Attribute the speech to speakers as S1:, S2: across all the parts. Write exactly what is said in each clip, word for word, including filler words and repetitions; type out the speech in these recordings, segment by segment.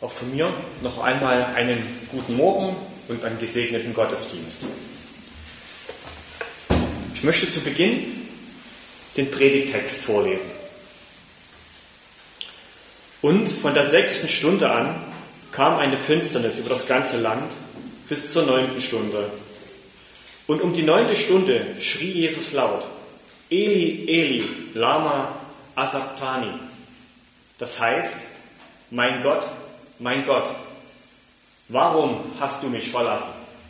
S1: Auch von mir noch einmal einen guten Morgen und einen gesegneten Gottesdienst. Ich möchte zu Beginn den Predigttext vorlesen. Und von der sechsten Stunde an kam eine Finsternis über das ganze Land bis zur neunten Stunde. Und um die neunte Stunde schrie Jesus laut: Eli, Eli, lama asabtani. Das heißt: Mein Gott, mein Gott, warum hast du mich verlassen?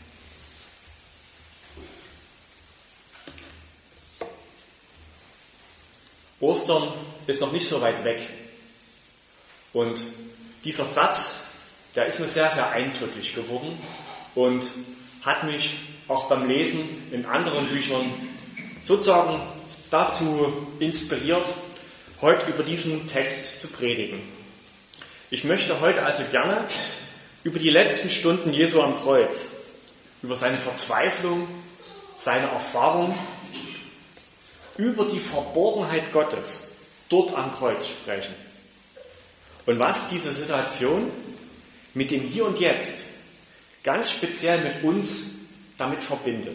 S1: Ostern ist noch nicht so weit weg. Und dieser Satz, der ist mir sehr, sehr eindrücklich geworden und hat mich auch beim Lesen in anderen Büchern sozusagen dazu inspiriert, heute über diesen Text zu predigen. Ich möchte heute also gerne über die letzten Stunden Jesu am Kreuz, über seine Verzweiflung, seine Erfahrung, über die Verborgenheit Gottes dort am Kreuz sprechen. Und was diese Situation mit dem Hier und Jetzt ganz speziell mit uns damit verbindet.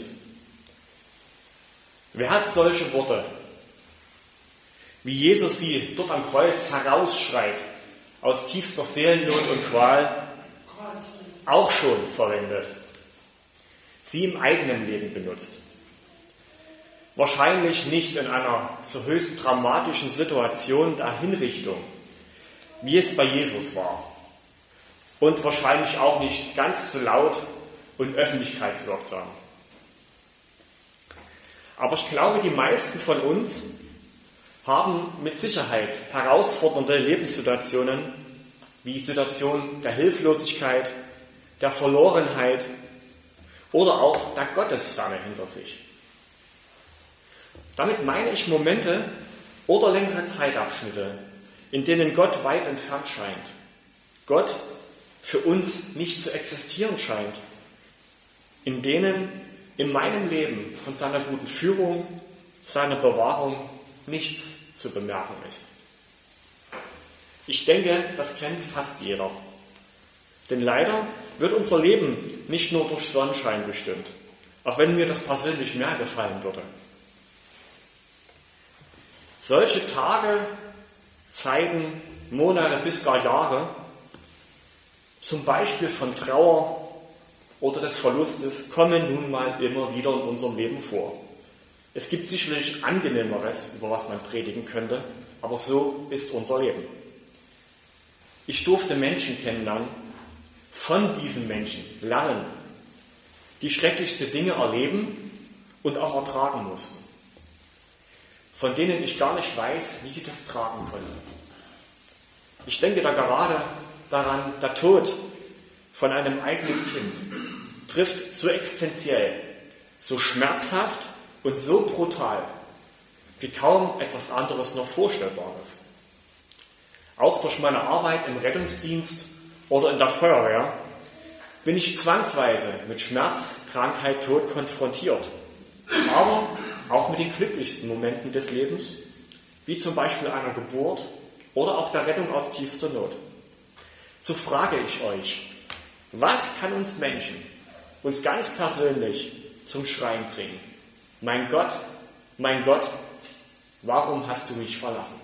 S1: Wer hat solche Worte, wie Jesus sie dort am Kreuz herausschreit, aus tiefster Seelennot und Qual, auch schon verwendet, sie im eigenen Leben benutzt? Wahrscheinlich nicht in einer so höchst dramatischen Situation der Hinrichtung, wie es bei Jesus war. Und wahrscheinlich auch nicht ganz so laut und öffentlichkeitswirksam. Aber ich glaube, die meisten von uns haben mit Sicherheit herausfordernde Lebenssituationen, wie Situationen der Hilflosigkeit, der Verlorenheit oder auch der Gottesferne hinter sich. Damit meine ich Momente oder längere Zeitabschnitte, in denen Gott weit entfernt scheint. Gott für uns nicht zu existieren scheint, in denen in meinem Leben von seiner guten Führung, seiner Bewahrung nichts zu bemerken ist. Ich denke, das kennt fast jeder. Denn leider wird unser Leben nicht nur durch Sonnenschein bestimmt, auch wenn mir das persönlich mehr gefallen würde. Solche Tage, Zeiten, Monate bis gar Jahre, zum Beispiel von Trauer oder des Verlustes, kommen nun mal immer wieder in unserem Leben vor. Es gibt sicherlich Angenehmeres, über was man predigen könnte, aber so ist unser Leben. Ich durfte Menschen kennenlernen, von diesen Menschen lernen, die schrecklichste Dinge erleben und auch ertragen mussten, von denen ich gar nicht weiß, wie sie das tragen konnten. Ich denke da gerade daran, der Tod von einem eigenen Kind trifft so existenziell, so schmerzhaft und so brutal, wie kaum etwas anderes noch vorstellbar ist. Auch durch meine Arbeit im Rettungsdienst oder in der Feuerwehr bin ich zwangsweise mit Schmerz, Krankheit, Tod konfrontiert. Aber auch mit den glücklichsten Momenten des Lebens, wie zum Beispiel einer Geburt oder auch der Rettung aus tiefster Not. So frage ich euch, was kann uns Menschen, uns ganz persönlich zum Schreien bringen? Mein Gott, mein Gott, warum hast du mich verlassen?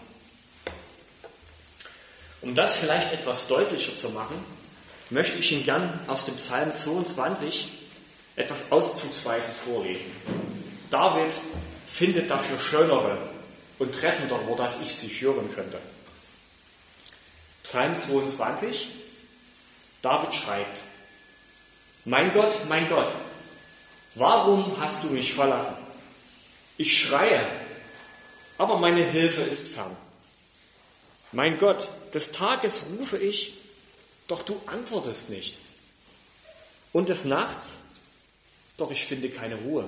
S1: Um das vielleicht etwas deutlicher zu machen, möchte ich Ihnen gern aus dem Psalm zweiundzwanzig etwas auszugsweise vorlesen. David findet dafür schönere und treffendere Worte, als ich sie hören könnte. Psalm zweiundzwanzig, David schreibt: Mein Gott, mein Gott, warum hast du mich verlassen? Ich schreie, aber meine Hilfe ist fern. Mein Gott, des Tages rufe ich, doch du antwortest nicht. Und des Nachts, doch ich finde keine Ruhe.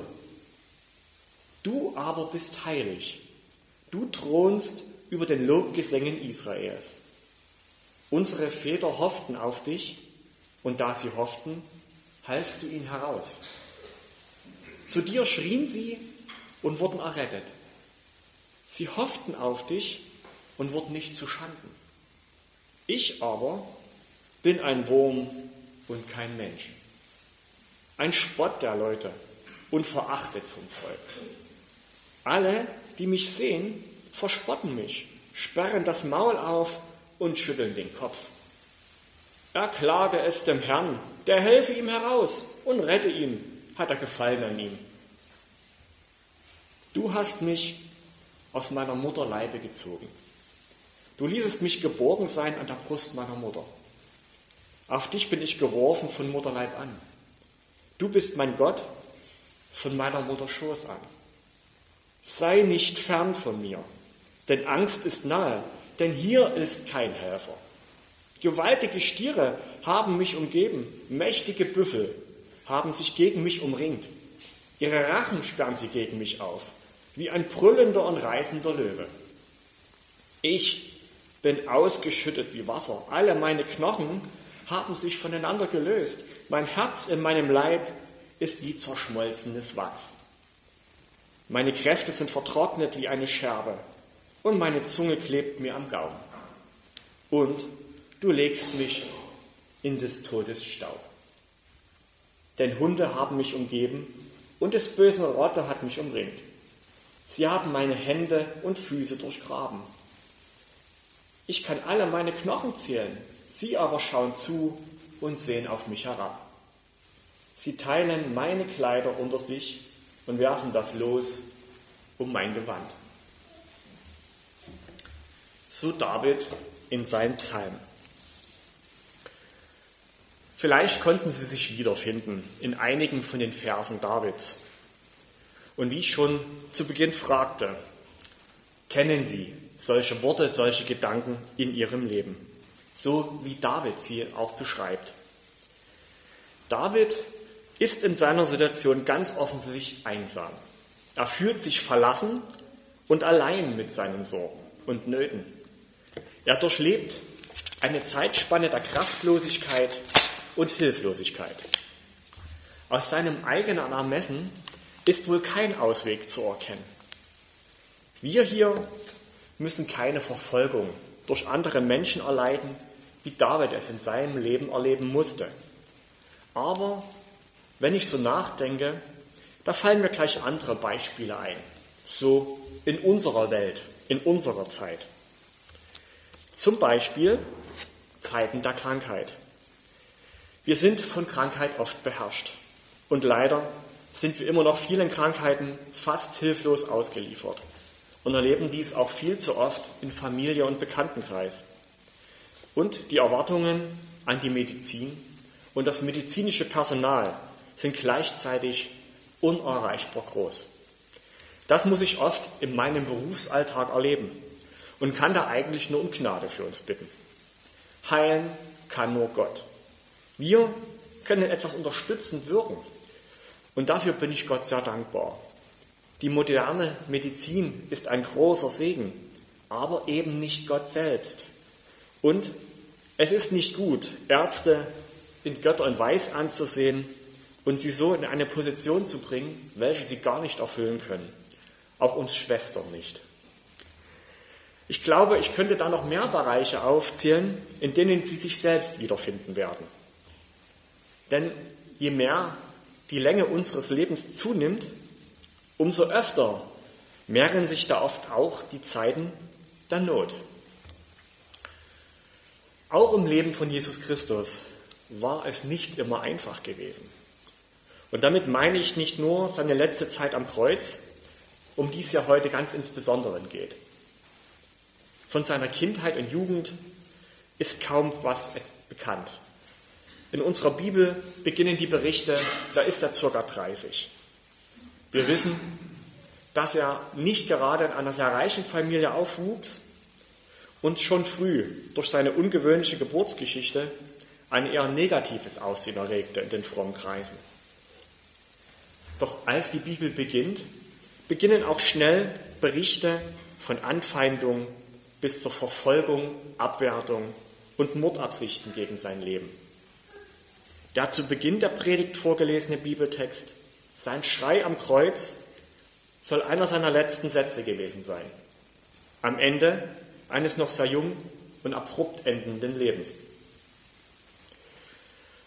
S1: Du aber bist heilig. Du thronst über den Lobgesängen Israels. Unsere Väter hofften auf dich, und da sie hofften, halfst du ihnen heraus. Zu dir schrien sie und wurden errettet. Sie hofften auf dich und wurden nicht zu Schanden. Ich aber bin ein Wurm und kein Mensch. Ein Spott der Leute und verachtet vom Volk. Alle, die mich sehen, verspotten mich, sperren das Maul auf und schütteln den Kopf. Erklage es dem Herrn, der helfe ihm heraus und rette ihn, hat er Gefallen an ihm. Du hast mich aus meiner Mutter Leibe gezogen. Du ließest mich geborgen sein an der Brust meiner Mutter. Auf dich bin ich geworfen von Mutterleib an. Du bist mein Gott von meiner Mutter Schoß an. Sei nicht fern von mir, denn Angst ist nahe, denn hier ist kein Helfer. Gewaltige Stiere haben mich umgeben, mächtige Büffel haben sich gegen mich umringt. Ihre Rachen sperren sie gegen mich auf, wie ein brüllender und reißender Löwe. Ich bin ausgeschüttet wie Wasser, alle meine Knochen haben sich voneinander gelöst. Mein Herz in meinem Leib ist wie zerschmolzenes Wachs. Meine Kräfte sind vertrocknet wie eine Scherbe und meine Zunge klebt mir am Gaumen. Und du legst mich in des Todes Staub. Denn Hunde haben mich umgeben und des bösen Rotte hat mich umringt. Sie haben meine Hände und Füße durchgraben. Ich kann alle meine Knochen zählen, sie aber schauen zu und sehen auf mich herab. Sie teilen meine Kleider unter sich und werfen das Los um mein Gewand. So David in seinem Psalm. Vielleicht konnten Sie sich wiederfinden in einigen von den Versen Davids. Und wie ich schon zu Beginn fragte, kennen Sie solche Worte, solche Gedanken in Ihrem Leben? So wie David sie auch beschreibt. David ist in seiner Situation ganz offensichtlich einsam. Er fühlt sich verlassen und allein mit seinen Sorgen und Nöten. Er durchlebt eine Zeitspanne der Kraftlosigkeit und Hilflosigkeit. Aus seinem eigenen Ermessen ist wohl kein Ausweg zu erkennen. Wir hier müssen keine Verfolgung durch andere Menschen erleiden, wie David es in seinem Leben erleben musste. Aber wenn ich so nachdenke, da fallen mir gleich andere Beispiele ein, so in unserer Welt, in unserer Zeit. Zum Beispiel Zeiten der Krankheit. Wir sind von Krankheit oft beherrscht und leider sind wir immer noch vielen Krankheiten fast hilflos ausgeliefert und erleben dies auch viel zu oft in Familie und Bekanntenkreis. Und die Erwartungen an die Medizin und das medizinische Personal sind gleichzeitig unerreichbar groß. Das muss ich oft in meinem Berufsalltag erleben und kann da eigentlich nur um Gnade für uns bitten. Heilen kann nur Gott. Wir können etwas unterstützend wirken und dafür bin ich Gott sehr dankbar. Die moderne Medizin ist ein großer Segen, aber eben nicht Gott selbst. Und es ist nicht gut, Ärzte in Götter und Weiß anzusehen und sie so in eine Position zu bringen, welche sie gar nicht erfüllen können. Auch uns Schwestern nicht. Ich glaube, ich könnte da noch mehr Bereiche aufzählen, in denen sie sich selbst wiederfinden werden. Denn je mehr die Länge unseres Lebens zunimmt, umso öfter mehren sich da oft auch die Zeiten der Not. Auch im Leben von Jesus Christus war es nicht immer einfach gewesen. Und damit meine ich nicht nur seine letzte Zeit am Kreuz, um die es ja heute ganz insbesondere geht. Von seiner Kindheit und Jugend ist kaum was bekannt. In unserer Bibel beginnen die Berichte, da ist er ca. dreißig. Wir wissen, dass er nicht gerade in einer sehr reichen Familie aufwuchs und schon früh durch seine ungewöhnliche Geburtsgeschichte ein eher negatives Aussehen erregte in den frommen Kreisen. Doch als die Bibel beginnt, beginnen auch schnell Berichte von Anfeindung bis zur Verfolgung, Abwertung und Mordabsichten gegen sein Leben. Der zu Beginn der Predigt vorgelesene Bibeltext, sein Schrei am Kreuz, soll einer seiner letzten Sätze gewesen sein. Am Ende eines noch sehr jung und abrupt endenden Lebens.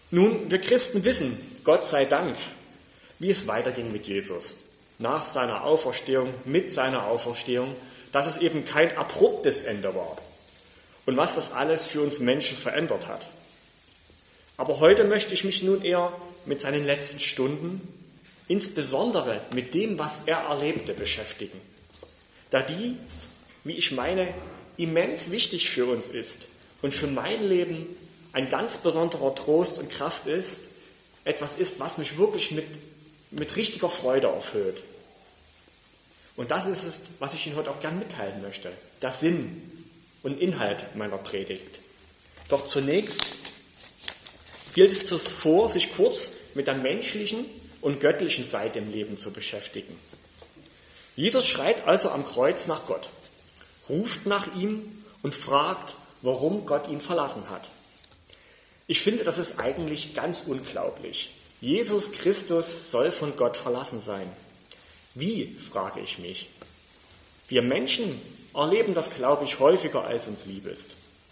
S1: Nun, wir Christen wissen, Gott sei Dank, wie es weiterging mit Jesus. Nach seiner Auferstehung, mit seiner Auferstehung, dass es eben kein abruptes Ende war. Und was das alles für uns Menschen verändert hat. Aber heute möchte ich mich nun eher mit seinen letzten Stunden, insbesondere mit dem, was er erlebte, beschäftigen. Da dies, wie ich meine, immens wichtig für uns ist und für mein Leben ein ganz besonderer Trost und Kraft ist, etwas ist, was mich wirklich mit, mit richtiger Freude erfüllt. Und das ist es, was ich Ihnen heute auch gern mitteilen möchte, der Sinn und Inhalt meiner Predigt. Doch zunächst gilt es zuvor, sich kurz mit der menschlichen und göttlichen Seite im Leben zu beschäftigen. Jesus schreit also am Kreuz nach Gott, ruft nach ihm und fragt, warum Gott ihn verlassen hat. Ich finde, das ist eigentlich ganz unglaublich. Jesus Christus soll von Gott verlassen sein. Wie, frage ich mich. Wir Menschen erleben das, glaube ich, häufiger, als uns lieb ist.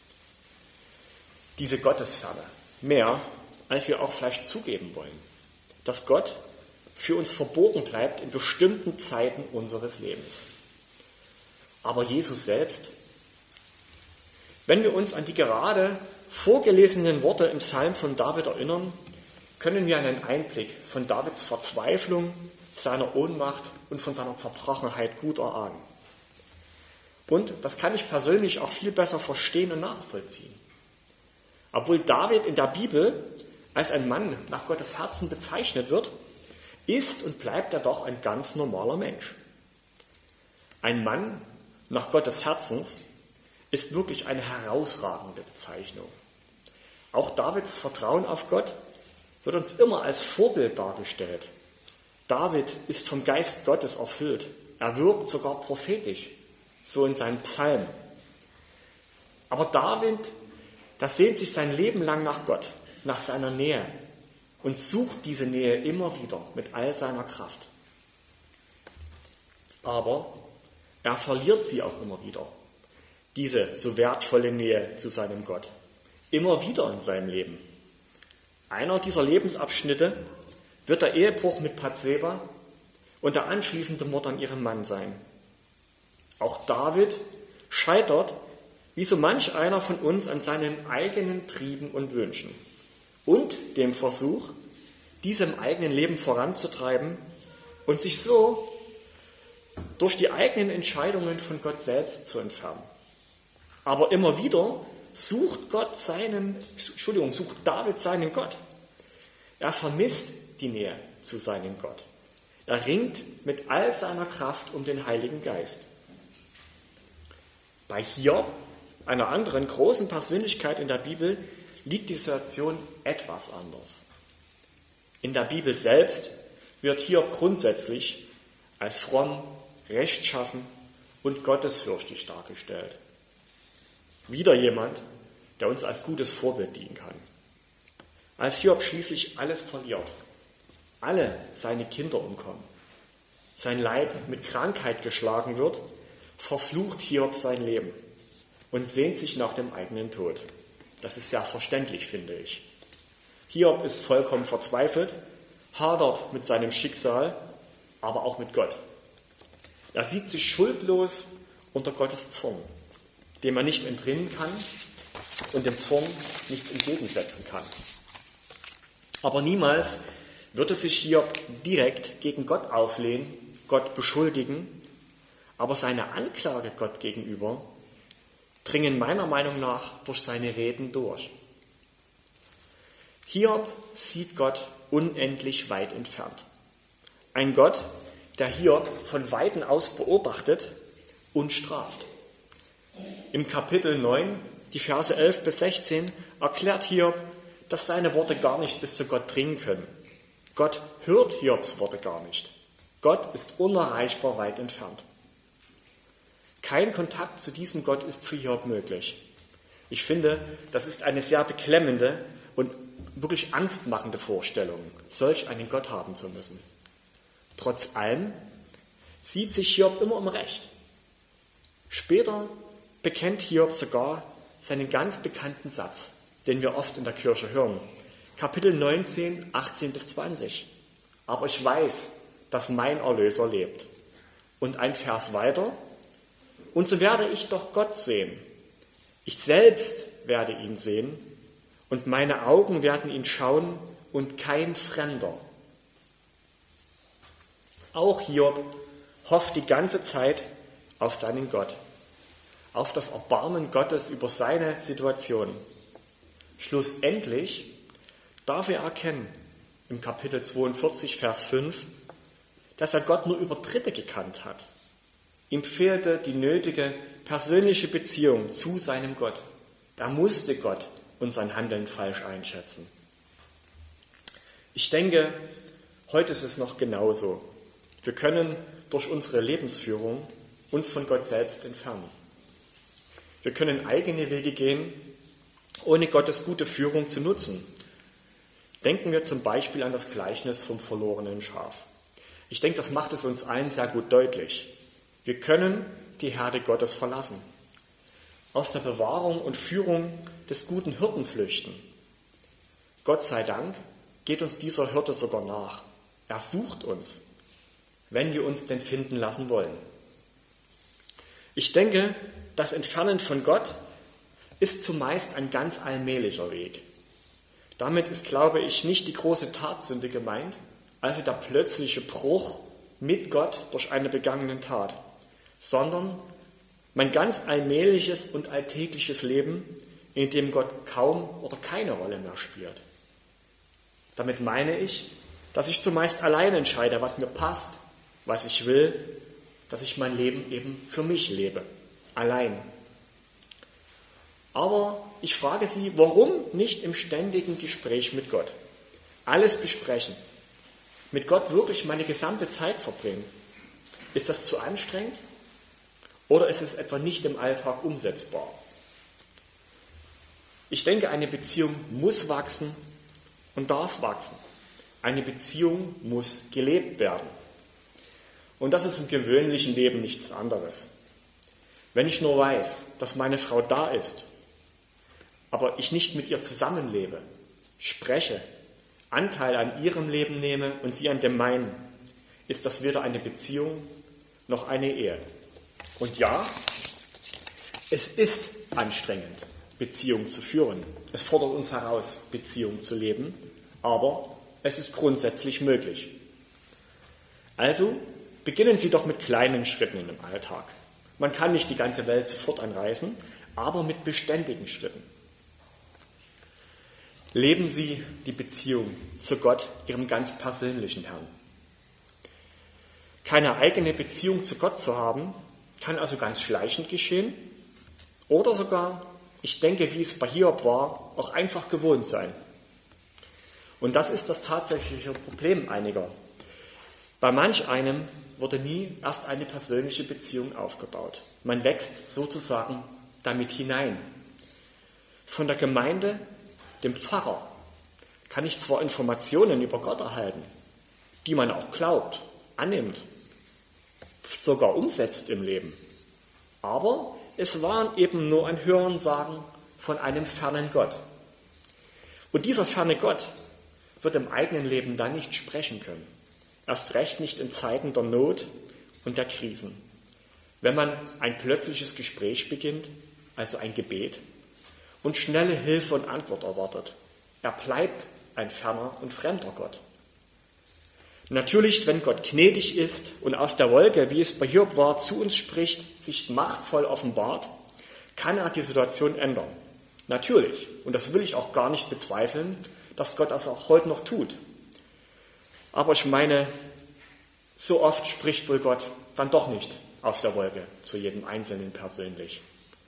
S1: Diese Gottesferne, mehr, als wir auch vielleicht zugeben wollen. Dass Gott für uns verborgen bleibt in bestimmten Zeiten unseres Lebens. Aber Jesus selbst, wenn wir uns an die gerade vorgelesenen Worte im Psalm von David erinnern, können wir einen Einblick von Davids Verzweiflung, seiner Ohnmacht und von seiner Zerbrochenheit gut erahnen. Und das kann ich persönlich auch viel besser verstehen und nachvollziehen. Obwohl David in der Bibel als ein Mann nach Gottes Herzen bezeichnet wird, ist und bleibt er doch ein ganz normaler Mensch. Ein Mann nach Gottes Herzens ist wirklich eine herausragende Bezeichnung. Auch Davids Vertrauen auf Gott wird uns immer als Vorbild dargestellt. David ist vom Geist Gottes erfüllt. Er wirkt sogar prophetisch, so in seinen Psalmen. Aber David, das sehnt sich sein Leben lang nach Gott, nach seiner Nähe und sucht diese Nähe immer wieder mit all seiner Kraft. Aber er verliert sie auch immer wieder, diese so wertvolle Nähe zu seinem Gott, immer wieder in seinem Leben. Einer dieser Lebensabschnitte wird der Ehebruch mit Bathseba und der anschließende Mord an ihrem Mann sein. Auch David scheitert, wie so manch einer von uns, an seinen eigenen Trieben und Wünschen und dem Versuch, diese im eigenen Leben voranzutreiben und sich so durch die eigenen Entscheidungen von Gott selbst zu entfernen. Aber immer wieder sucht Gott seinen, Entschuldigung, sucht David seinen Gott. Er vermisst die Nähe zu seinem Gott. Er ringt mit all seiner Kraft um den Heiligen Geist. Bei Hiob, einer anderen großen Persönlichkeit in der Bibel, liegt die Situation etwas anders. In der Bibel selbst wird Hiob grundsätzlich als fromm, rechtschaffen und gottesfürchtig dargestellt. Wieder jemand, der uns als gutes Vorbild dienen kann. Als Hiob schließlich alles verliert, alle seine Kinder umkommen, sein Leib mit Krankheit geschlagen wird, verflucht Hiob sein Leben und sehnt sich nach dem eigenen Tod. Das ist sehr verständlich, finde ich. Hiob ist vollkommen verzweifelt, hadert mit seinem Schicksal, aber auch mit Gott. Er sieht sich schuldlos unter Gottes Zorn, dem er nicht entrinnen kann und dem Zorn nichts entgegensetzen kann. Aber niemals wird es sich Hiob direkt gegen Gott auflehnen, Gott beschuldigen, aber seine Anklage Gott gegenüber dringen meiner Meinung nach durch seine Reden durch. Hiob sieht Gott unendlich weit entfernt. Ein Gott, der Hiob von Weiten aus beobachtet und straft. Im Kapitel neun, die Verse elf bis sechzehn, erklärt Hiob, dass seine Worte gar nicht bis zu Gott dringen können. Gott hört Hiobs Worte gar nicht. Gott ist unerreichbar weit entfernt. Kein Kontakt zu diesem Gott ist für Hiob möglich. Ich finde, das ist eine sehr beklemmende und wirklich angstmachende Vorstellung, solch einen Gott haben zu müssen. Trotz allem sieht sich Hiob immer im Recht. Später bekennt Hiob sogar seinen ganz bekannten Satz, den wir oft in der Kirche hören. Kapitel neunzehn, achtzehn bis zwanzig. Aber ich weiß, dass mein Erlöser lebt. Und ein Vers weiter. Und so werde ich doch Gott sehen. Ich selbst werde ihn sehen und meine Augen werden ihn schauen und kein Fremder. Auch Hiob hofft die ganze Zeit auf seinen Gott, auf das Erbarmen Gottes über seine Situation. Schlussendlich darf er erkennen, im Kapitel zweiundvierzig, Vers fünf, dass er Gott nur über Dritte gekannt hat. Ihm fehlte die nötige persönliche Beziehung zu seinem Gott. Er musste Gott und sein Handeln falsch einschätzen. Ich denke, heute ist es noch genauso. Wir können durch unsere Lebensführung uns von Gott selbst entfernen. Wir können eigene Wege gehen, ohne Gottes gute Führung zu nutzen. Denken wir zum Beispiel an das Gleichnis vom verlorenen Schaf. Ich denke, das macht es uns allen sehr gut deutlich. Wir können die Herde Gottes verlassen, aus der Bewahrung und Führung des guten Hirten flüchten. Gott sei Dank geht uns dieser Hirte sogar nach. Er sucht uns, wenn wir uns denn finden lassen wollen. Ich denke, das Entfernen von Gott ist zumeist ein ganz allmählicher Weg. Damit ist, glaube ich, nicht die große Tatsünde gemeint, also der plötzliche Bruch mit Gott durch eine begangene Tat, sondern mein ganz allmähliches und alltägliches Leben, in dem Gott kaum oder keine Rolle mehr spielt. Damit meine ich, dass ich zumeist allein entscheide, was mir passt, was ich will, dass ich mein Leben eben für mich lebe, allein. Aber ich frage Sie, warum nicht im ständigen Gespräch mit Gott? Alles besprechen, mit Gott wirklich meine gesamte Zeit verbringen. Ist das zu anstrengend? Oder ist es etwa nicht im Alltag umsetzbar? Ich denke, eine Beziehung muss wachsen und darf wachsen. Eine Beziehung muss gelebt werden. Und das ist im gewöhnlichen Leben nichts anderes. Wenn ich nur weiß, dass meine Frau da ist, aber ich nicht mit ihr zusammenlebe, spreche, Anteil an ihrem Leben nehme und sie an dem meinen, ist das weder eine Beziehung noch eine Ehe. Und ja, es ist anstrengend, Beziehung zu führen. Es fordert uns heraus, Beziehung zu leben, aber es ist grundsätzlich möglich. Also beginnen Sie doch mit kleinen Schritten im Alltag. Man kann nicht die ganze Welt sofort anreißen, aber mit beständigen Schritten. Leben Sie die Beziehung zu Gott, Ihrem ganz persönlichen Herrn. Keine eigene Beziehung zu Gott zu haben, kann also ganz schleichend geschehen oder sogar, ich denke, wie es bei Hiob war, auch einfach gewohnt sein. Und das ist das tatsächliche Problem einiger. Bei manch einem wurde nie erst eine persönliche Beziehung aufgebaut. Man wächst sozusagen damit hinein. Von der Gemeinde, dem Pfarrer, kann ich zwar Informationen über Gott erhalten, die man auch glaubt, annimmt, sogar umsetzt im Leben. Aber es waren eben nur ein Hörensagen von einem fernen Gott. Und dieser ferne Gott wird im eigenen Leben dann nicht sprechen können. Erst recht nicht in Zeiten der Not und der Krisen. Wenn man ein plötzliches Gespräch beginnt, also ein Gebet, und schnelle Hilfe und Antwort erwartet. Er bleibt ein ferner und fremder Gott. Natürlich, wenn Gott gnädig ist und aus der Wolke, wie es bei Hiob war, zu uns spricht, sich machtvoll offenbart, kann er die Situation ändern. Natürlich, und das will ich auch gar nicht bezweifeln, dass Gott das auch heute noch tut. Aber ich meine, so oft spricht wohl Gott dann doch nicht aus der Wolke zu jedem Einzelnen persönlich.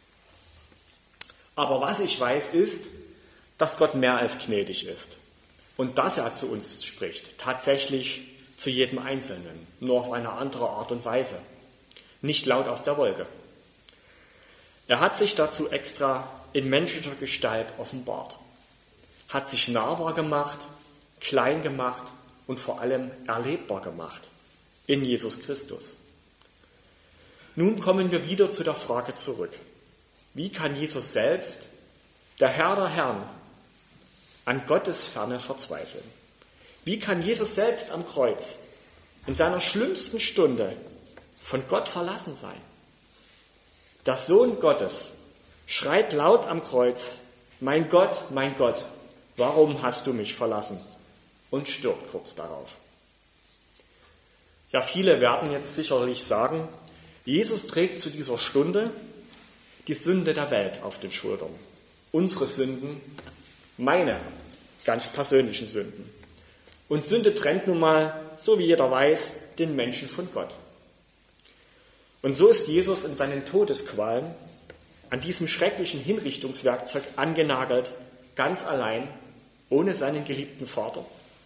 S1: Aber was ich weiß, ist, dass Gott mehr als gnädig ist und dass er zu uns spricht, tatsächlich zu jedem Einzelnen, nur auf eine andere Art und Weise, nicht laut aus der Wolke. Er hat sich dazu extra in menschlicher Gestalt offenbart, hat sich nahbar gemacht, klein gemacht und vor allem erlebbar gemacht in Jesus Christus. Nun kommen wir wieder zu der Frage zurück. Wie kann Jesus selbst, der Herr der Herren, an Gottes Ferne verzweifeln? Wie kann Jesus selbst am Kreuz in seiner schlimmsten Stunde von Gott verlassen sein? Der Sohn Gottes schreit laut am Kreuz: Mein Gott, mein Gott, warum hast du mich verlassen? Und stirbt kurz darauf. Ja, viele werden jetzt sicherlich sagen, Jesus trägt zu dieser Stunde die Sünde der Welt auf den Schultern. Unsere Sünden, meine ganz persönlichen Sünden. Und Sünde trennt nun mal, so wie jeder weiß, den Menschen von Gott. Und so ist Jesus in seinen Todesqualen an diesem schrecklichen Hinrichtungswerkzeug angenagelt, ganz allein, ohne seinen geliebten Vater.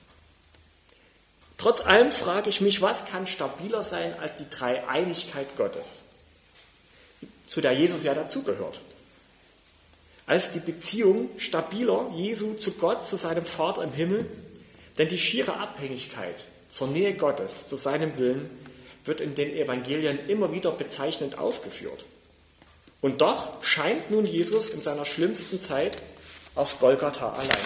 S1: Trotz allem frage ich mich, was kann stabiler sein als die Dreieinigkeit Gottes, zu der Jesus ja dazugehört? Als die Beziehung stabiler Jesu zu Gott, zu seinem Vater im Himmel, denn die schiere Abhängigkeit zur Nähe Gottes, zu seinem Willen, wird in den Evangelien immer wieder bezeichnend aufgeführt. Und doch scheint nun Jesus in seiner schlimmsten Zeit auf Golgatha allein.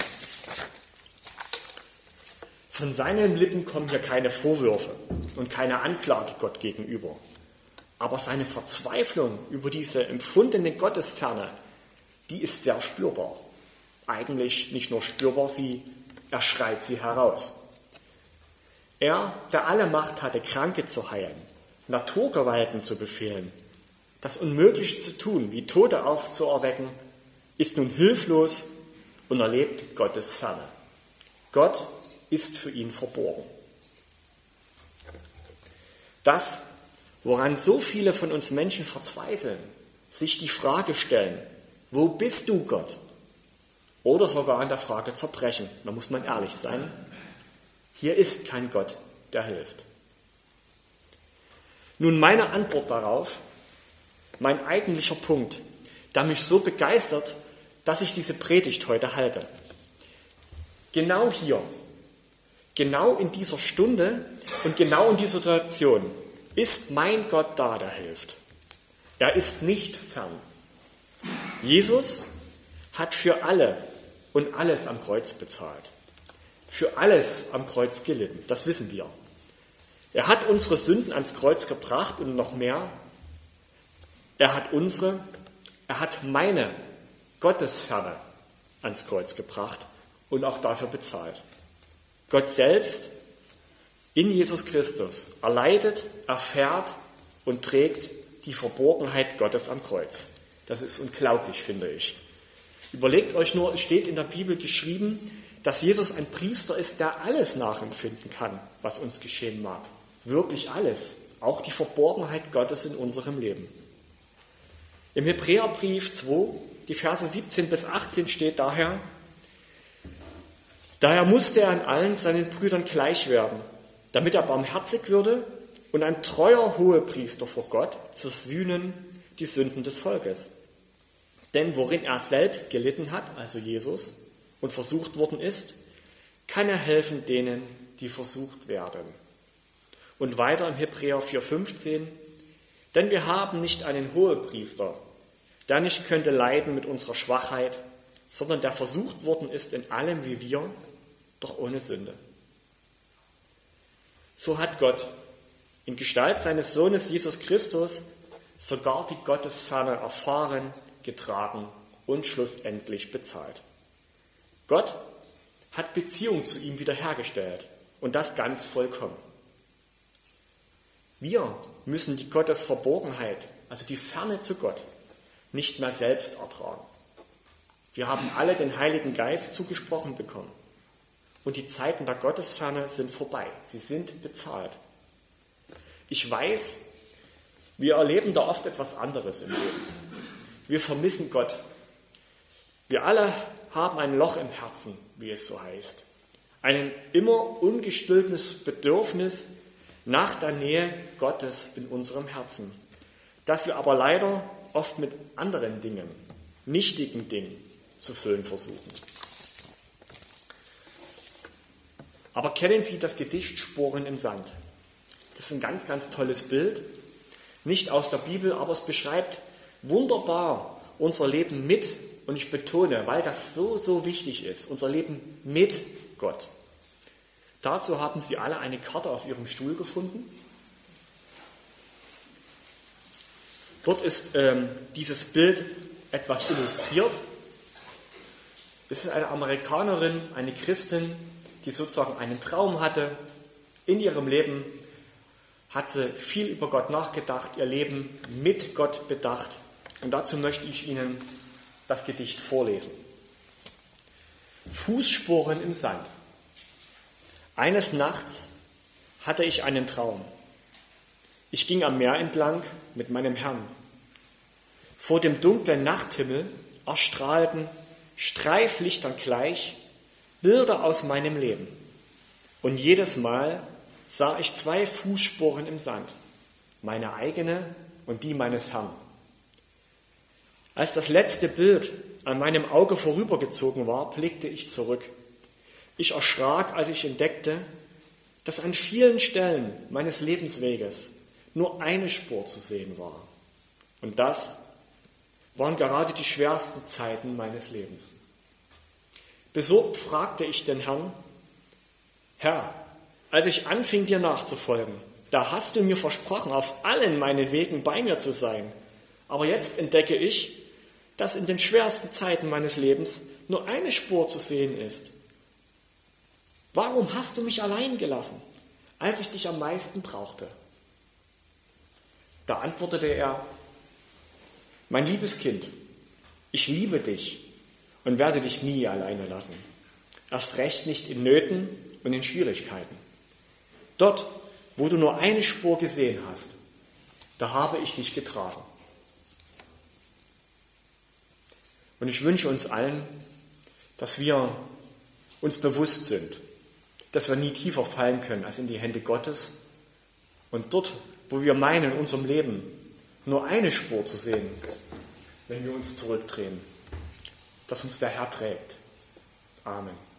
S1: Von seinen Lippen kommen hier keine Vorwürfe und keine Anklage Gott gegenüber. Aber seine Verzweiflung über diese empfundene Gottesferne, die ist sehr spürbar. Eigentlich nicht nur spürbar, sie, er schreit sie heraus. Er, der alle Macht hatte, Kranke zu heilen, Naturgewalten zu befehlen, das Unmögliche zu tun, wie Tote aufzuerwecken, ist nun hilflos und erlebt Gottes Ferne. Gott ist für ihn verborgen. Das, woran so viele von uns Menschen verzweifeln, sich die Frage stellen: Wo bist du, Gott? Oder sogar an der Frage zerbrechen. Da muss man ehrlich sein. Hier ist kein Gott, der hilft. Nun, meine Antwort darauf, mein eigentlicher Punkt, der mich so begeistert, dass ich diese Predigt heute halte. Genau hier, genau in dieser Stunde und genau in dieser Situation ist mein Gott da, der hilft. Er ist nicht fern. Jesus hat für alle und alles am Kreuz bezahlt. Für alles am Kreuz gelitten, das wissen wir. Er hat unsere Sünden ans Kreuz gebracht und noch mehr. Er hat unsere, er hat meine Gottesferne ans Kreuz gebracht und auch dafür bezahlt. Gott selbst in Jesus Christus erleidet, erfährt und trägt die Verborgenheit Gottes am Kreuz. Das ist unglaublich, finde ich. Überlegt euch nur, es steht in der Bibel geschrieben, dass Jesus ein Priester ist, der alles nachempfinden kann, was uns geschehen mag. Wirklich alles, auch die Verborgenheit Gottes in unserem Leben. Im Hebräerbrief zwei, die Verse siebzehn bis achtzehn steht daher: Daher musste er an allen seinen Brüdern gleich werden, damit er barmherzig würde und ein treuer Hohepriester vor Gott zu sühnen die Sünden des Volkes. Denn worin er selbst gelitten hat, also Jesus, und versucht worden ist, kann er helfen denen, die versucht werden. Und weiter im Hebräer vier fünfzehn: Denn wir haben nicht einen Hohepriester, der nicht könnte leiden mit unserer Schwachheit, sondern der versucht worden ist in allem wie wir, doch ohne Sünde. So hat Gott in Gestalt seines Sohnes Jesus Christus sogar die Gottesferne erfahren, getragen und schlussendlich bezahlt. Gott hat Beziehung zu ihm wiederhergestellt und das ganz vollkommen. Wir müssen die Gottesverborgenheit, also die Ferne zu Gott, nicht mehr selbst ertragen. Wir haben alle den Heiligen Geist zugesprochen bekommen. Und die Zeiten der Gottesferne sind vorbei. Sie sind bezahlt. Ich weiß, wir erleben da oft etwas anderes im Leben. Wir vermissen Gott. Wir alle haben ein Loch im Herzen, wie es so heißt. Ein immer ungestilltes Bedürfnis nach der Nähe Gottes in unserem Herzen, das wir aber leider oft mit anderen Dingen, nichtigen Dingen zu füllen versuchen. Aber kennen Sie das Gedicht Sporen im Sand? Das ist ein ganz, ganz tolles Bild. Nicht aus der Bibel, aber es beschreibt wunderbar unser Leben mit und ich betone, weil das so, so wichtig ist, unser Leben mit Gott. Dazu haben Sie alle eine Karte auf Ihrem Stuhl gefunden. Dort ist ähm, dieses Bild etwas illustriert. Es ist eine Amerikanerin, eine Christin, die sozusagen einen Traum hatte. In ihrem Leben hat sie viel über Gott nachgedacht, ihr Leben mit Gott bedacht. Und dazu möchte ich Ihnen das Gedicht vorlesen. Fußspuren im Sand. Eines Nachts hatte ich einen Traum. Ich ging am Meer entlang mit meinem Herrn. Vor dem dunklen Nachthimmel erstrahlten, Streiflichtern gleich, Bilder aus meinem Leben. Und jedes Mal sah ich zwei Fußspuren im Sand, meine eigene und die meines Herrn. Als das letzte Bild an meinem Auge vorübergezogen war, blickte ich zurück. Ich erschrak, als ich entdeckte, dass an vielen Stellen meines Lebensweges nur eine Spur zu sehen war. Und das waren gerade die schwersten Zeiten meines Lebens. Besorgt fragte ich den Herrn: Herr, als ich anfing, dir nachzufolgen, da hast du mir versprochen, auf allen meinen Wegen bei mir zu sein. Aber jetzt entdecke ich, dass in den schwersten Zeiten meines Lebens nur eine Spur zu sehen ist. Warum hast du mich allein gelassen, als ich dich am meisten brauchte? Da antwortete er: Mein liebes Kind, ich liebe dich und werde dich nie alleine lassen. Erst recht nicht in Nöten und in Schwierigkeiten. Dort, wo du nur eine Spur gesehen hast, da habe ich dich getragen. Und ich wünsche uns allen, dass wir uns bewusst sind, dass wir nie tiefer fallen können als in die Hände Gottes. Und dort, wo wir meinen, in unserem Leben nur eine Spur zu sehen, wenn wir uns zurückdrehen, dass uns der Herr trägt. Amen.